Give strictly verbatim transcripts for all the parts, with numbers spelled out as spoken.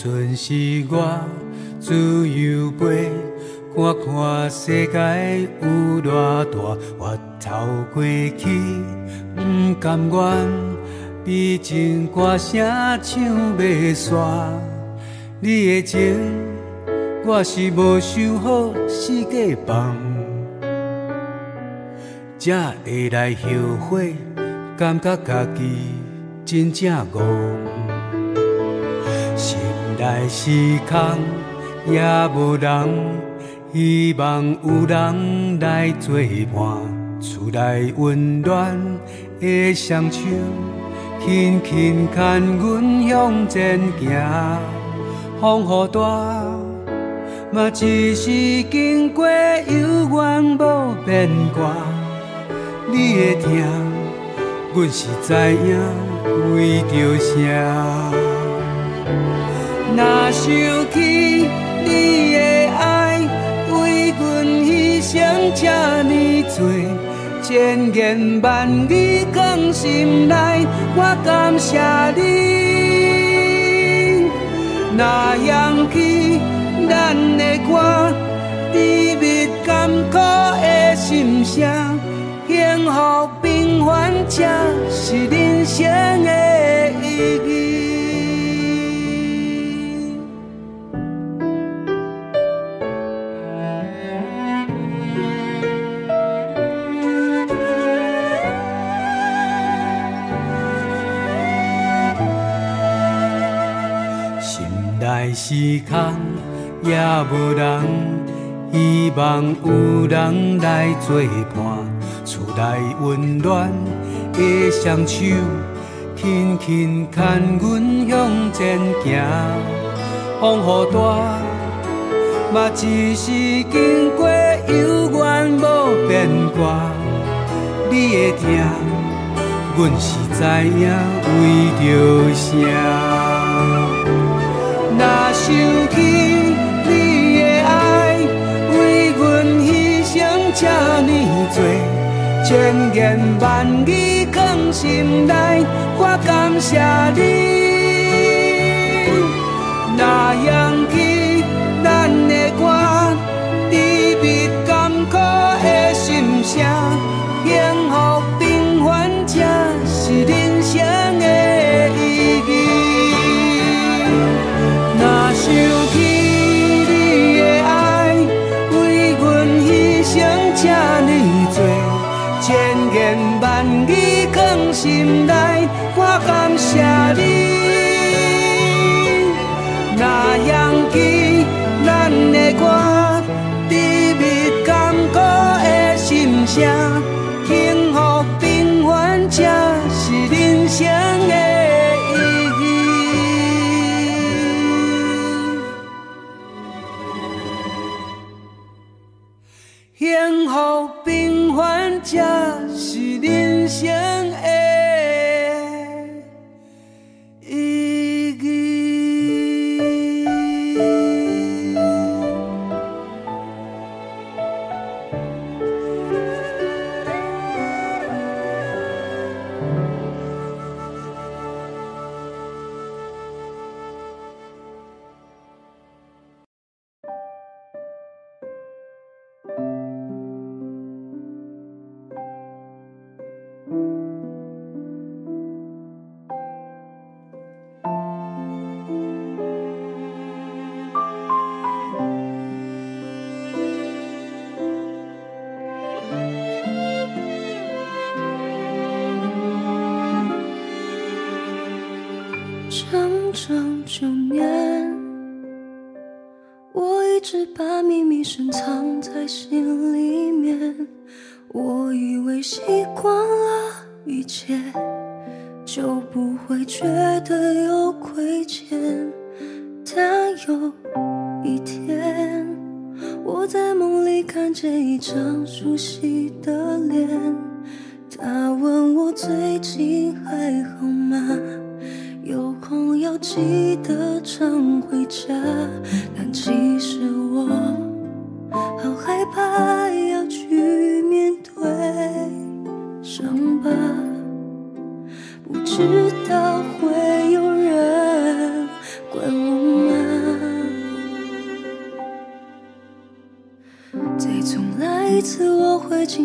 阵是我自由飞，看看世界有偌大，我头过去，不甘愿比情歌声唱袂煞。你的情，我是无想好四界放，才会来后悔，感觉家己真正戆。心内是空，也无人，希望有人来作伴。厝内温暖的双手，轻轻牵阮向前行。风雨大，嘛只是经过，有缘无变卦。你的疼，阮是知影，为着啥？若想起你的爱，为阮牺牲这呢多，千言万语藏心内，我感谢你。若扬起咱的歌，甜蜜甘苦的心声，幸福平凡才是人生的意义。内是空，也无人，希望有人来作伴。厝内温暖的双手，轻轻牵阮向前行。风雨大，嘛只是经过，有缘无变卦。你的疼，阮是知影，为着啥？若想起你的爱，为阮牺牲这呢多，千言万语藏心内，我感谢你。若扬起咱的歌，甜蜜甘苦的心声，幸福平凡才是人生的意义。想起你的爱，为阮牺牲这呢多，千言万语藏心内，我感谢你。若扬起咱的歌，甜蜜甘苦的心声，幸福平凡才是人生的。幸福平凡才是人生的意义。 整整九年，我一直把秘密深藏在心里面。我以为习惯了一切，就不会觉得有亏欠。但有一天，我在梦里看见一张熟悉的脸，他问我最近还好吗？有空要记得常回家，但其实我好害怕要去面对伤疤，不知道会有人管我吗？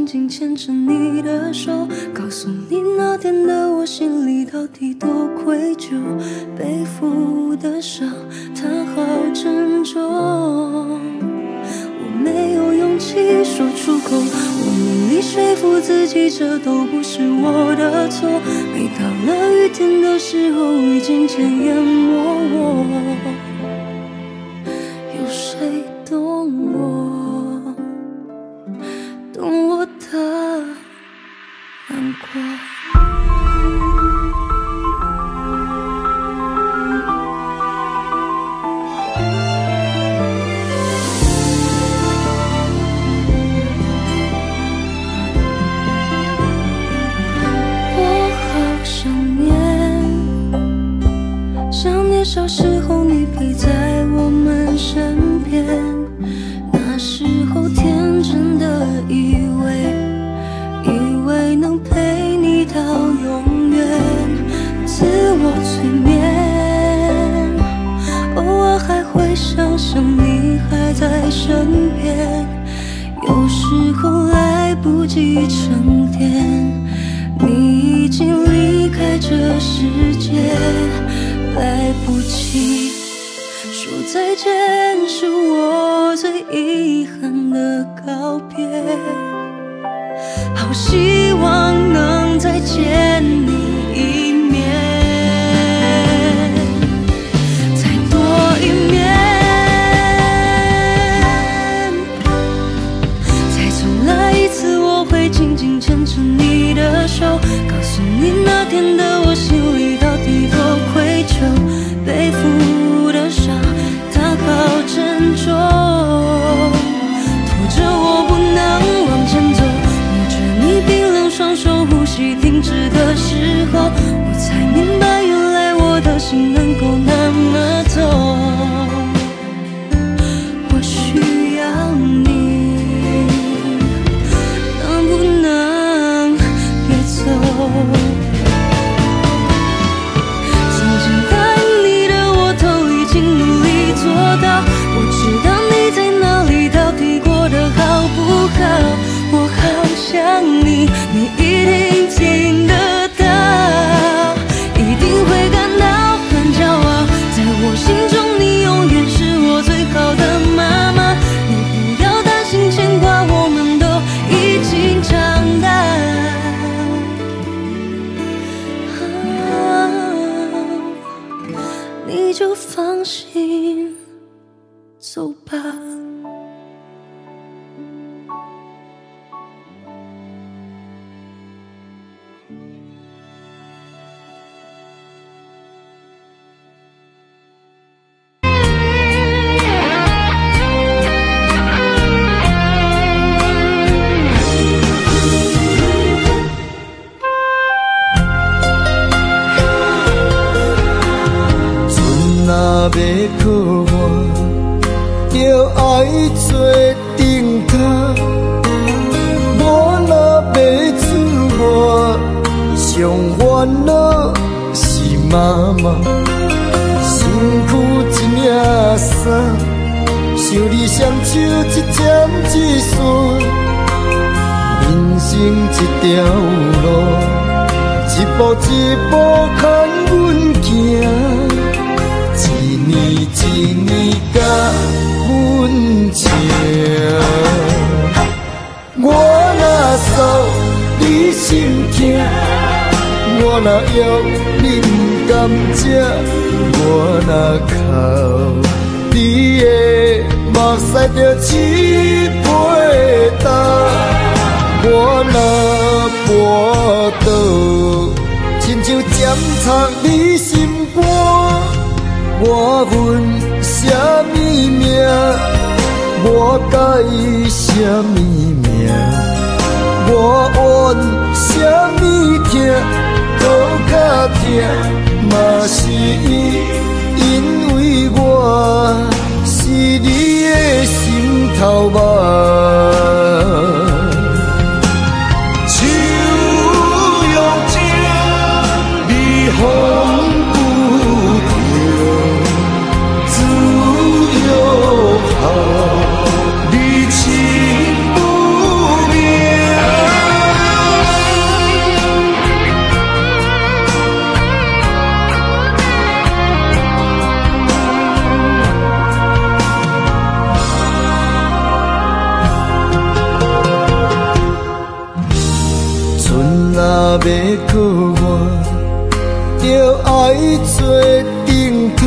紧紧牵着你的手，告诉你那天的我心里到底多愧疚，背负的伤它好沉重，我没有勇气说出口，我努力说服自己这都不是我的错，每到了雨天的时候已经渐淹没我，有谁懂我，懂我的难过。小时候你陪在我们身边，那时候天真的以为以为能陪你到永远，自我催眠，偶尔还会想想你还在身边，有时候来不及沉淀，你已经离开这世界，来不及说再见，是我最遗憾的告别。好希望能再见你一面，再多一面，再重来一次，我会紧紧牵着你的手，告诉你那天的我心里到底多愧疚，背负的伤它好沉重，拖着我不能往前走，握着你冰冷双手，呼吸停止的时候，我才明白原来我的心能够那么痛，我需要你，能不能别走，我好想你，你一定听得到，一定会感到很骄傲，在我心中你永远是我最好的妈妈，你不要担心牵挂，我们都已经长大，啊，你就放心走吧。 若要靠我，就爱做顶头。我若要自我，上烦恼是妈妈。身躯一领衫，想你双手一针一线。人生一条路，一步一步看阮行。一年一年甲阮情，我若受你心痛，我若药你不甘食，我若哭你的目屎就起飞干，我若跋倒，亲像针插你心肝。我问什么名？我改什么名？我怨什么痛？搁较痛，嘛是因为我是你的心头肉。手用情，你风。你情不灭。 要靠我，就爱做顶头。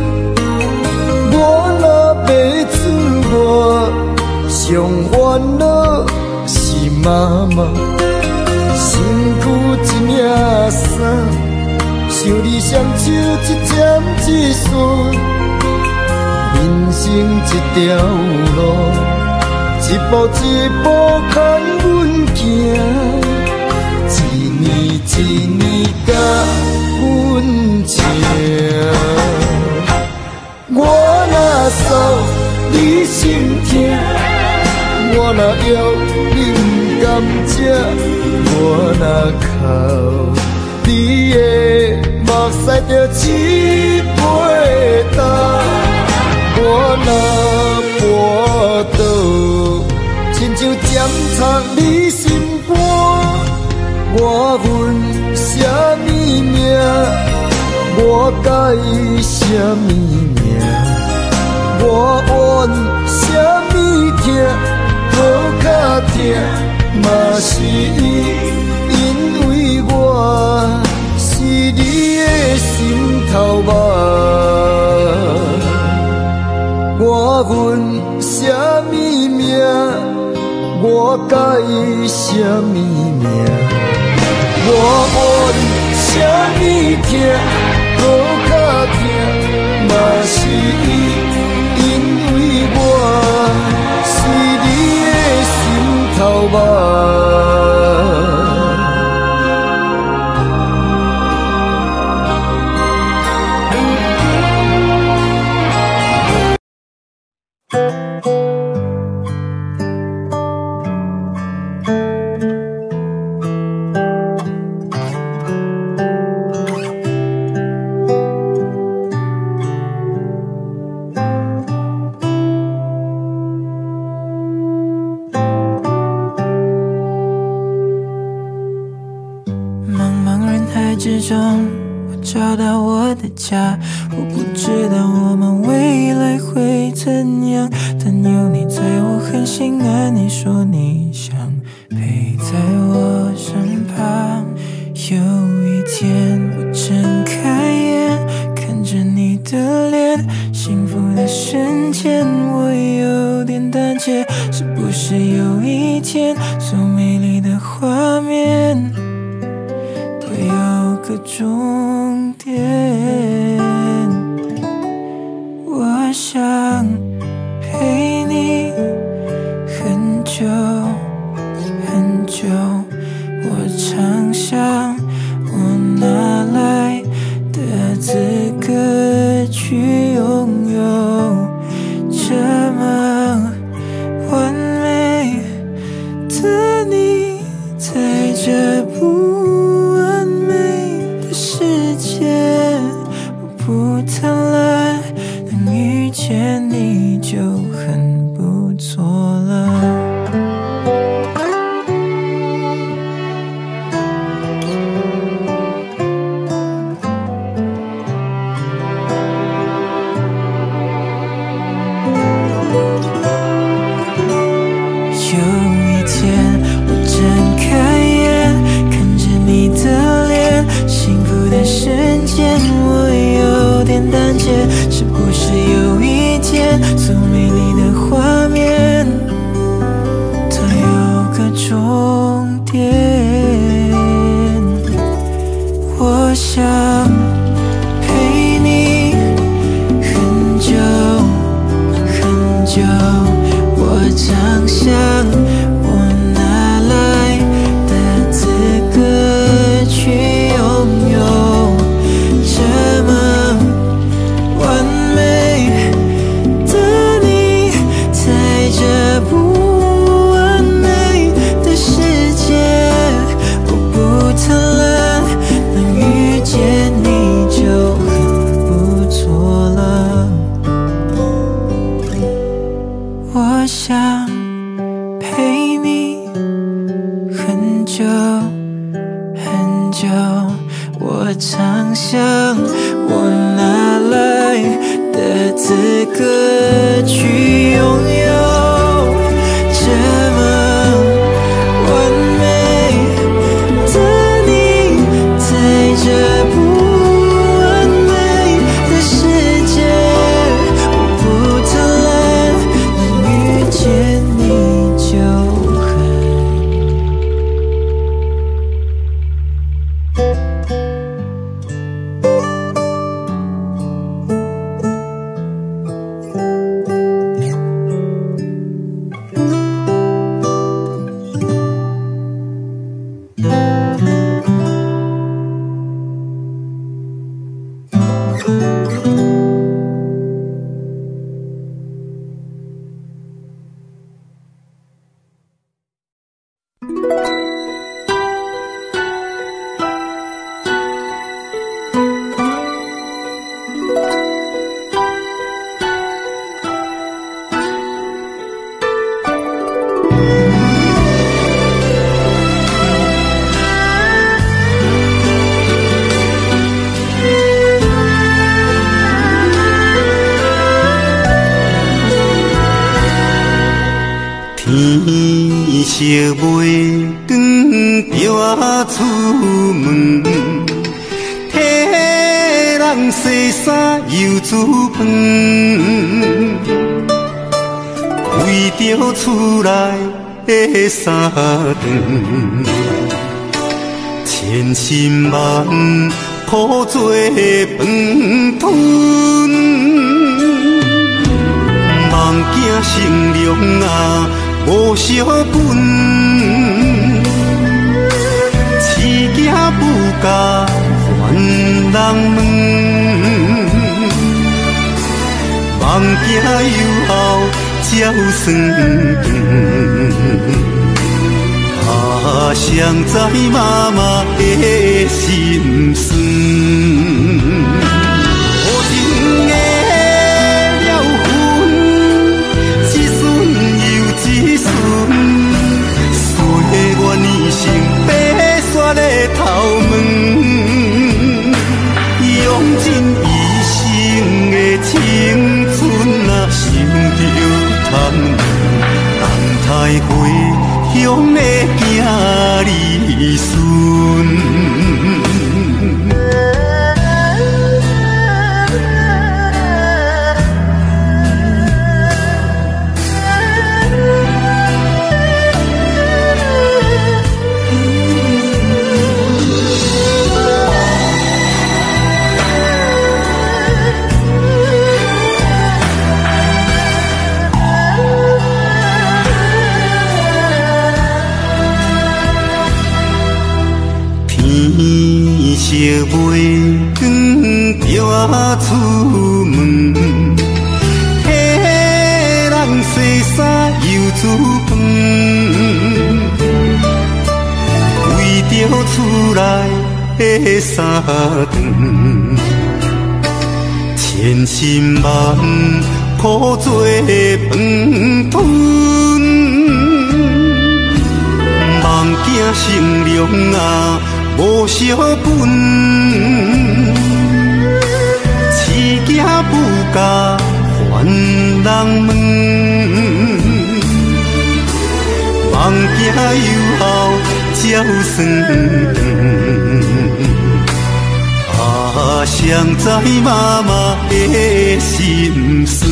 我若要出外，上烦恼是妈妈，身躯一领衫，想你双手一针一线，人生一条路，一步一步牵阮行，一年一年甲阮情。我若扫你心痛，我若要你不甘食，我若哭你的目屎就一杯干，我若跋倒，亲像针插你心肝，我恨什么命？我该什么命？我怨什么痛？好较痛，嘛是因为我是你的心头肉。我恨什么命？我该什么命？我怨什么痛？好较痛，嘛是因为我是你的心头肉。 之中，我找到我的家。我不知道我们未来会怎样，但有你在我很心安。你说你想陪在我身旁。有一天我睁开眼，看着你的脸，幸福的瞬间我有点胆怯。是不是有一天，所美丽的画面有个终点？我想陪你很久很久，我常想我哪来的资格去拥有这么完美的你，在这不完美的世界，我不贪婪，能遇见你就很不错了。是不是有一天，所美丽的画面都有个终点？我想陪你很久很久，我常想我哪来的资格去拥有这么完美的你，在这不完美的世界，我不贪婪，能遇见你就很不错了。我想陪你很久很久，我常想我哪来的资格去拥有这么完美的你， 色袂光，着啊出门，替人洗衫又煮饭，为着厝内的三顿，千辛万苦做饭吞，望囝成龙啊无小本，饲囝不教还人问，望囝有后照算长，啊，谁知妈妈的心酸。头问，用尽一生的青春啊，想着贪等待回乡的囝儿孙。色袂光，着啊出门，替人洗衫又煮饭，为着厝内的三顿，千辛万苦做饭吞，望囝成龙啊无小本，饲囝不教还人问，望囝有后照算长，啊，谁知妈妈的心酸。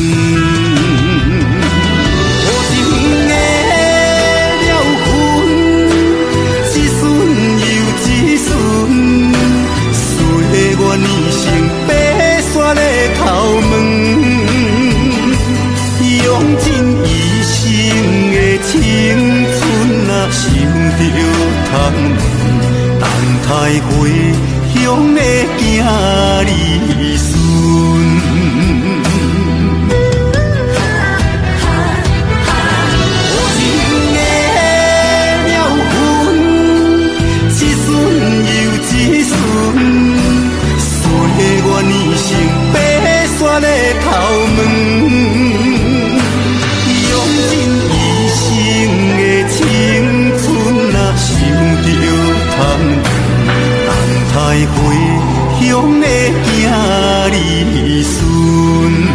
头问，用尽一生的青春啊，想着贪等待回乡的囝儿孙。我的头问，用尽一生的青春啊，想着贪等待回乡的囝儿孙。